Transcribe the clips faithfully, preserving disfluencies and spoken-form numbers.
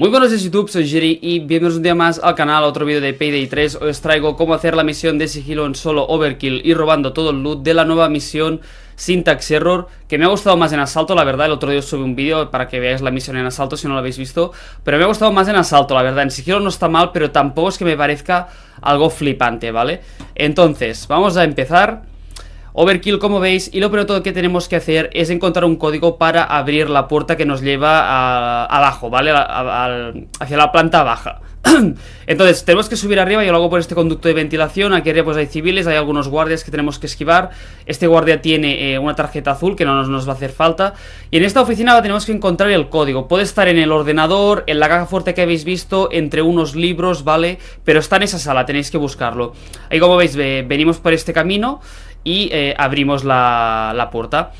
Muy buenos días YouTube, soy Jerry y bienvenidos un día más al canal, a otro vídeo de Payday tres. Os traigo cómo hacer la misión de sigilo en solo overkill y robando todo el loot de la nueva misión Syntax Error, que me ha gustado más en asalto, la verdad. El otro día os subí un vídeo para que veáis la misión en asalto si no lo habéis visto, pero me ha gustado más en asalto, la verdad. En sigilo no está mal, pero tampoco es que me parezca algo flipante, ¿vale? Entonces, vamos a empezar. Overkill, como veis, y lo primero que tenemos que hacer es encontrar un código para abrir la puerta que nos lleva a, abajo, ¿vale? A, a, a, hacia la planta baja. Entonces, tenemos que subir arriba. Yo lo hago por este conducto de ventilación. Aquí arriba pues hay civiles, hay algunos guardias que tenemos que esquivar. Este guardia tiene eh, una tarjeta azul que no nos, nos va a hacer falta. Y en esta oficina tenemos que encontrar el código. Puede estar en el ordenador, en la caja fuerte que habéis visto, entre unos libros, ¿vale? Pero está en esa sala, tenéis que buscarlo. Ahí, como veis, ve, venimos por este camino y eh, abrimos la, la puerta.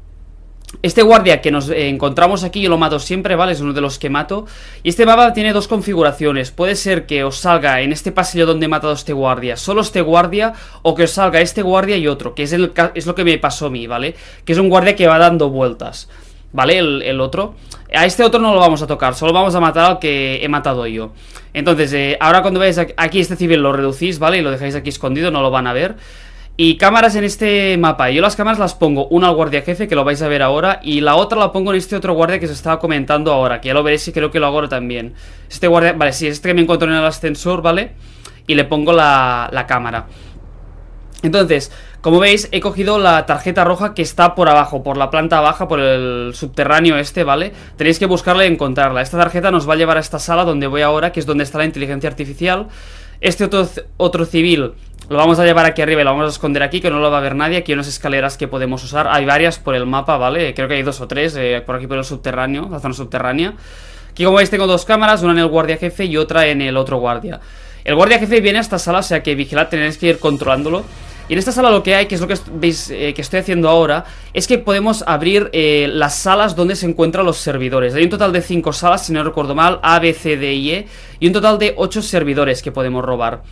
Este guardia que nos eh, encontramos aquí, yo lo mato siempre, ¿vale? Es uno de los que mato. Y este mapa tiene dos configuraciones. Puede ser que os salga en este pasillo donde he matado a este guardia solo este guardia, o que os salga este guardia y otro, que es, el, es lo que me pasó a mí, ¿vale? Que es un guardia que va dando vueltas, ¿vale? El, el otro. A este otro no lo vamos a tocar, solo vamos a matar al que he matado yo. Entonces, eh, ahora cuando veáis aquí este civil lo reducís, ¿vale? Y lo dejáis aquí escondido, no lo van a ver. Y cámaras en este mapa. Yo las cámaras las pongo, una al guardia jefe, que lo vais a ver ahora, y la otra la pongo en este otro guardia que os estaba comentando ahora, que ya lo veréis y creo que lo hago ahora también. Este guardia, vale, sí, este que me encuentro en el ascensor, ¿vale? Y le pongo la, la cámara. Entonces, como veis, he cogido la tarjeta roja que está por abajo, por la planta baja, por el subterráneo este, ¿vale? Tenéis que buscarla y encontrarla. Esta tarjeta nos va a llevar a esta sala donde voy ahora, que es donde está la inteligencia artificial. Este otro, otro civil lo vamos a llevar aquí arriba y lo vamos a esconder aquí, que no lo va a ver nadie. Aquí hay unas escaleras que podemos usar. Hay varias por el mapa, ¿vale? Creo que hay dos o tres eh, por aquí por el subterráneo, la zona subterránea. Aquí, como veis, tengo dos cámaras, una en el guardia jefe y otra en el otro guardia. El guardia jefe viene a esta sala, o sea que vigilad, tenéis que ir controlándolo. Y en esta sala lo que hay, que es lo que veis eh, que estoy haciendo ahora, es que podemos abrir eh, las salas donde se encuentran los servidores. Hay un total de cinco salas, si no recuerdo mal, A, B, C, D y E, y un total de ocho servidores que podemos robar.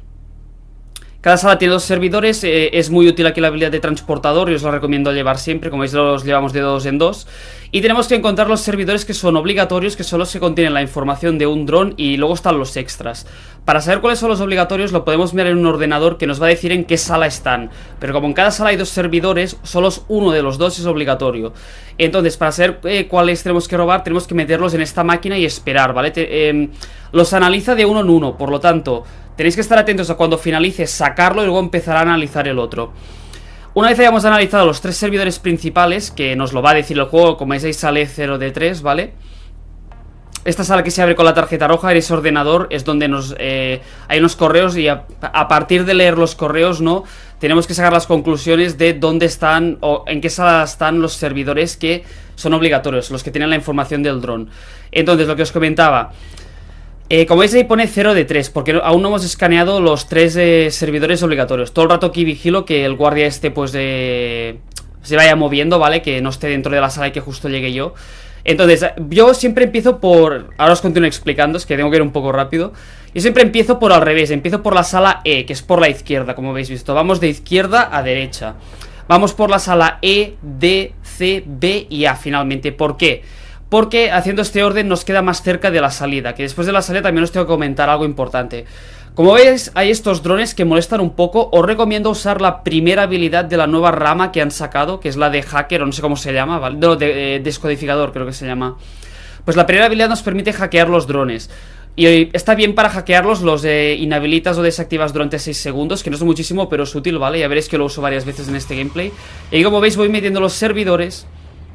Cada sala tiene dos servidores, eh, es muy útil aquí la habilidad de transportador y os la recomiendo llevar siempre, como veis los llevamos de dos en dos. Y tenemos que encontrar los servidores que son obligatorios, que son los que contienen la información de un dron, y luego están los extras. Para saber cuáles son los obligatorios lo podemos mirar en un ordenador que nos va a decir en qué sala están. Pero como en cada sala hay dos servidores, solo uno de los dos es obligatorio. Entonces, para saber eh, cuáles tenemos que robar, tenemos que meterlos en esta máquina y esperar, ¿vale? Te, eh, los analiza de uno en uno, por lo tanto, tenéis que estar atentos a cuando finalice sacarlo y luego empezar a analizar el otro. Una vez hayamos analizado los tres servidores principales, que nos lo va a decir el juego, como veis ahí sale cero de tres, ¿vale? Esta sala que se abre con la tarjeta roja, en ese ordenador, es donde nos eh, hay unos correos, y a, a partir de leer los correos, ¿no? Tenemos que sacar las conclusiones de dónde están o en qué sala están los servidores que son obligatorios, los que tienen la información del dron. Entonces, lo que os comentaba, eh, como veis ahí pone cero de tres, porque aún no hemos escaneado los tres eh, servidores obligatorios. Todo el rato aquí vigilo que el guardia este pues eh, se vaya moviendo, ¿vale? Que no esté dentro de la sala y que justo llegue yo. Entonces, yo siempre empiezo por... Ahora os continúo explicando, es que tengo que ir un poco rápido. Yo siempre empiezo por al revés, empiezo por la sala E, que es por la izquierda, como habéis visto. Vamos de izquierda a derecha. Vamos por la sala E, D, C, B y A finalmente. ¿Por qué? Porque haciendo este orden nos queda más cerca de la salida, que después de la salida también os tengo que comentar algo importante. Como veis, hay estos drones que molestan un poco. Os recomiendo usar la primera habilidad de la nueva rama que han sacado, que es la de hacker, o no sé cómo se llama, ¿vale? No, de, de descodificador creo que se llama. Pues la primera habilidad nos permite hackear los drones. Y está bien para hackearlos, los eh, inhabilitas o desactivas durante seis segundos, que no es muchísimo, pero es útil, ¿vale? Ya veréis que lo uso varias veces en este gameplay. Y como veis voy metiendo los servidores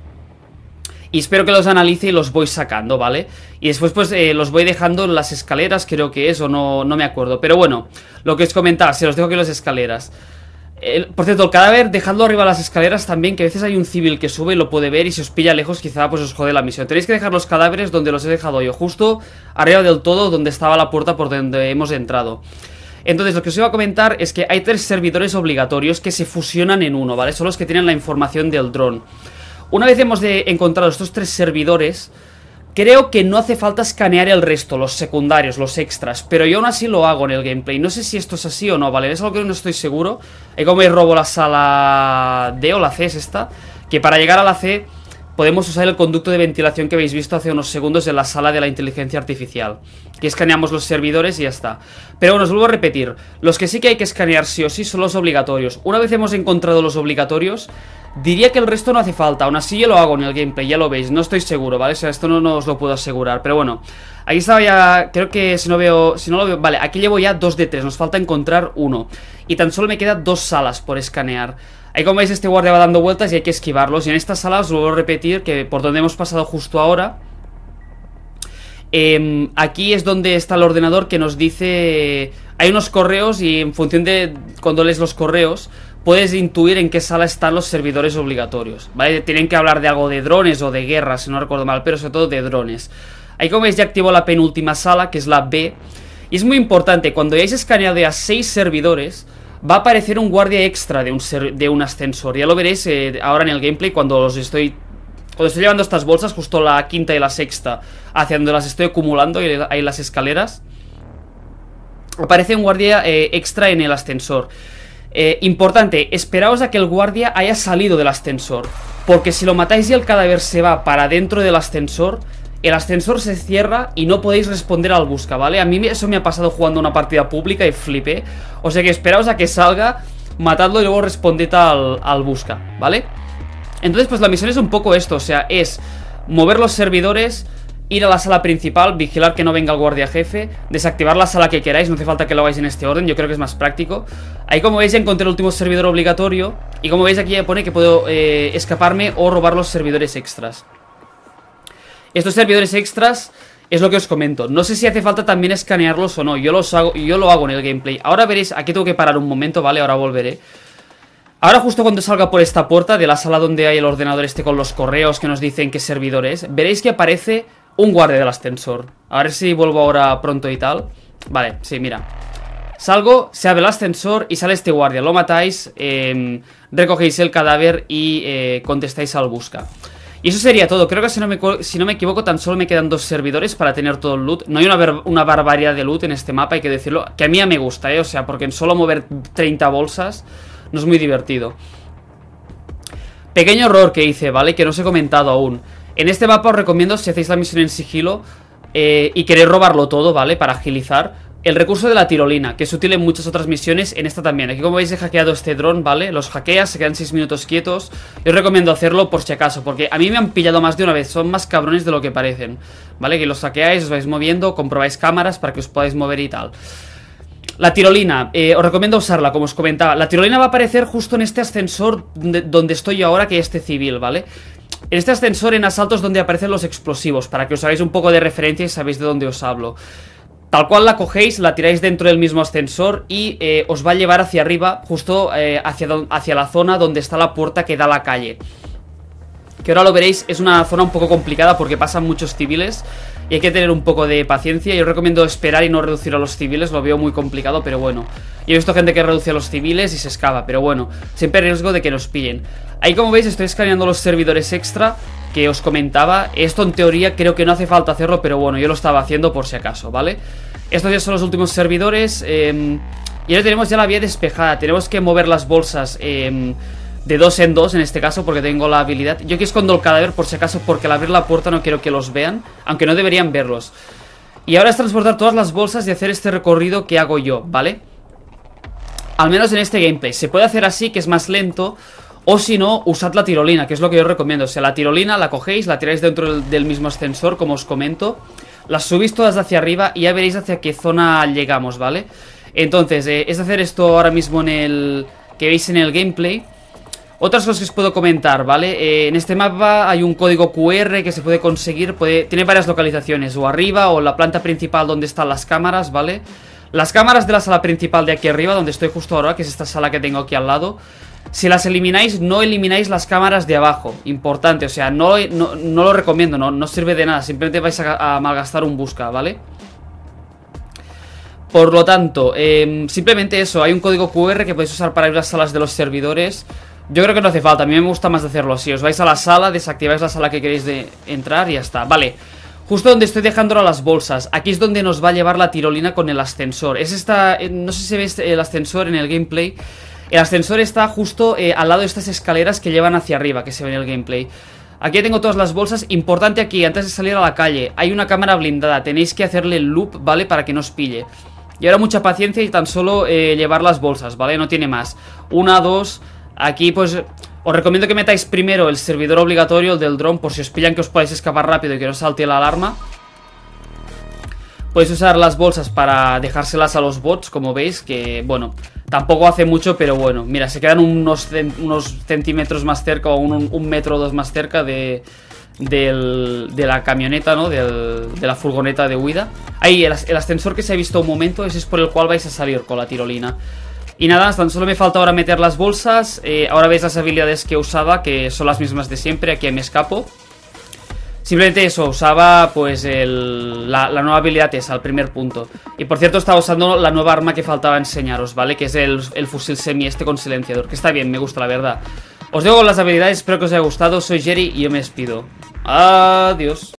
y espero que los analice y los voy sacando, ¿vale? Y después pues eh, los voy dejando en las escaleras, creo que es, o no, no me acuerdo. Pero bueno, lo que os comentaba, se los dejo aquí en las escaleras. el, Por cierto, el cadáver, dejadlo arriba de las escaleras también, que a veces hay un civil que sube y lo puede ver, y si os pilla lejos quizá pues os jode la misión. Tenéis que dejar los cadáveres donde los he dejado yo, justo arriba del todo, donde estaba la puerta por donde hemos entrado. Entonces, lo que os iba a comentar es que hay tres servidores obligatorios que se fusionan en uno, ¿vale? Son los que tienen la información del dron. Una vez hemos de encontrado estos tres servidores, creo que no hace falta escanear el resto, los secundarios, los extras, pero yo aún así lo hago en el gameplay. No sé si esto es así o no, ¿vale? Es algo que no estoy seguro. Y como me robo la sala D o la C, es esta, que para llegar a la C podemos usar el conducto de ventilación que habéis visto hace unos segundos en la sala de la inteligencia artificial. Que escaneamos los servidores y ya está. Pero bueno, os vuelvo a repetir, los que sí que hay que escanear sí o sí son los obligatorios. Una vez hemos encontrado los obligatorios, diría que el resto no hace falta. Aún así yo lo hago en el gameplay, ya lo veis, no estoy seguro, ¿vale? O sea, esto no, no os lo puedo asegurar, pero bueno. Aquí estaba ya, creo que si no veo, si no lo veo, vale, aquí llevo ya dos de tres, nos falta encontrar uno. Y tan solo me quedan dos salas por escanear. Ahí como veis este guardia va dando vueltas y hay que esquivarlos. Y en esta sala os vuelvo a repetir que por donde hemos pasado justo ahora, eh, aquí es donde está el ordenador que nos dice... Hay unos correos y en función de cuando lees los correos puedes intuir en qué sala están los servidores obligatorios, ¿vale? Tienen que hablar de algo de drones o de guerra, si no recuerdo mal, pero sobre todo de drones. Ahí como veis ya activo la penúltima sala, que es la B. Y es muy importante, cuando hayáis escaneado ya seis servidores, va a aparecer un guardia extra de un, ser, de un ascensor. Ya lo veréis eh, ahora en el gameplay cuando los estoy... Cuando estoy llevando estas bolsas, justo la quinta y la sexta, hacia donde las estoy acumulando, y hay las escaleras, aparece un guardia eh, extra en el ascensor. Eh, importante, esperaos a que el guardia haya salido del ascensor, porque si lo matáis y el cadáver se va para dentro del ascensor, el ascensor se cierra y no podéis responder al busca, ¿vale? A mí eso me ha pasado jugando una partida pública y flipé. O sea que esperaos a que salga, matadlo y luego responded al, al busca, ¿vale? Entonces pues la misión es un poco esto, o sea, es mover los servidores, ir a la sala principal, vigilar que no venga el guardia jefe, desactivar la sala que queráis, no hace falta que lo hagáis en este orden, yo creo que es más práctico. Ahí como veis ya encontré el último servidor obligatorio y como veis aquí ya pone que puedo eh, escaparme o robar los servidores extras. Estos servidores extras es lo que os comento, no sé si hace falta también escanearlos o no, yo, los hago, yo lo hago en el gameplay. Ahora veréis, aquí tengo que parar un momento, ¿vale? Ahora volveré. Ahora justo cuando salga por esta puerta de la sala donde hay el ordenador este con los correos que nos dicen qué servidor es, veréis que aparece un guardia del ascensor. A ver si vuelvo ahora pronto y tal. Vale, sí, mira. Salgo, se abre el ascensor y sale este guardia. Lo matáis, eh, recogéis el cadáver y eh, contestáis al busca. Y eso sería todo. Creo que si no, me, si no me equivoco tan solo me quedan dos servidores para tener todo el loot. No hay una, una barbaridad de loot en este mapa, hay que decirlo. Que a mí me gusta, ¿eh? O sea, porque en solo mover treinta bolsas no es muy divertido. Pequeño error que hice, ¿vale? Que no os he comentado aún. En este mapa os recomiendo, si hacéis la misión en sigilo eh, y queréis robarlo todo, ¿vale? Para agilizar, el recurso de la tirolina, que es útil en muchas otras misiones, en esta también. Aquí como veis he hackeado este dron, ¿vale? Los hackeas, se quedan seis minutos quietos. Yo os recomiendo hacerlo por si acaso, porque a mí me han pillado más de una vez, son más cabrones de lo que parecen, ¿vale? Que los hackeáis, os vais moviendo, comprobáis cámaras para que os podáis mover y tal. La tirolina, eh, os recomiendo usarla, como os comentaba. La tirolina va a aparecer justo en este ascensor donde, donde estoy yo ahora, que es este civil, ¿vale? En este ascensor en asaltos donde aparecen los explosivos, para que os hagáis un poco de referencia y sabéis de dónde os hablo. Tal cual la cogéis, la tiráis dentro del mismo ascensor y eh, os va a llevar hacia arriba, justo eh, hacia, hacia la zona donde está la puerta que da a la calle. Que ahora lo veréis, es una zona un poco complicada porque pasan muchos civiles y hay que tener un poco de paciencia. Yo recomiendo esperar y no reducir a los civiles, lo veo muy complicado, pero bueno. Yo he visto gente que reduce a los civiles y se escapa, pero bueno, siempre hay riesgo de que nos pillen. Ahí como veis estoy escaneando los servidores extra que os comentaba. Esto en teoría creo que no hace falta hacerlo, pero bueno, yo lo estaba haciendo por si acaso, ¿vale? Estos ya son los últimos servidores eh, y ahora tenemos ya la vía despejada. Tenemos que mover las bolsas eh, de dos en dos en este caso, porque tengo la habilidad. Yo aquí escondo el cadáver por si acaso, porque al abrir la puerta no quiero que los vean, aunque no deberían verlos. Y ahora es transportar todas las bolsas y hacer este recorrido que hago yo, ¿vale? Al menos en este gameplay. Se puede hacer así, que es más lento, o si no, usad la tirolina, que es lo que yo recomiendo. O sea, la tirolina la cogéis, la tiráis dentro del, del mismo ascensor, como os comento. Las subís todas hacia arriba y ya veréis hacia qué zona llegamos, ¿vale? Entonces, eh, es hacer esto ahora mismo en el... que veis en el gameplay. Otras cosas que os puedo comentar, ¿vale? Eh, en este mapa hay un código cu erre que se puede conseguir, puede, tiene varias localizaciones, o arriba o en la planta principal donde están las cámaras, ¿vale? Las cámaras de la sala principal de aquí arriba, donde estoy justo ahora, que es esta sala que tengo aquí al lado, si las elimináis, no elimináis las cámaras de abajo, importante, o sea, no, no, no lo recomiendo, no, no sirve de nada, simplemente vais a, a malgastar un busca, ¿vale? Por lo tanto, eh, simplemente eso, hay un código cu erre que podéis usar para ir a las salas de los servidores. Yo creo que no hace falta, a mí me gusta más hacerlo así. Os vais a la sala, desactiváis la sala que queréis de entrar y ya está. Vale, justo donde estoy dejando ahora las bolsas, aquí es donde nos va a llevar la tirolina con el ascensor. Es esta, no sé si veis el ascensor en el gameplay. El ascensor está justo eh, al lado de estas escaleras que llevan hacia arriba, que se ve en el gameplay. Aquí tengo todas las bolsas. Importante aquí, antes de salir a la calle, hay una cámara blindada. Tenéis que hacerle el loop, ¿vale? Para que no os pille. Y ahora mucha paciencia y tan solo eh, llevar las bolsas, ¿vale? No tiene más. Una, dos. Aquí pues os recomiendo que metáis primero el servidor obligatorio, el del dron, por si os pillan, que os podáis escapar rápido y que no salte la alarma. Podéis usar las bolsas para dejárselas a los bots, como veis, que bueno, tampoco hace mucho, pero bueno, mira, se quedan unos, unos centímetros más cerca o un, un metro o dos más cerca de, del, de la camioneta, ¿no? Del, de la furgoneta de huida. Ahí, el, el ascensor que se ha visto un momento, ese es por el cual vais a salir con la tirolina. Y nada, tan solo me falta ahora meter las bolsas. eh, Ahora veis las habilidades que usaba, que son las mismas de siempre. Aquí me escapo. Simplemente eso, usaba pues el, la, la nueva habilidad esa, al primer punto. Y por cierto, estaba usando la nueva arma que faltaba enseñaros, ¿vale? Que es el, el fusil semi este con silenciador, que está bien, me gusta la verdad. Os dejo con las habilidades, espero que os haya gustado. Soy Jerry y yo me despido. Adiós.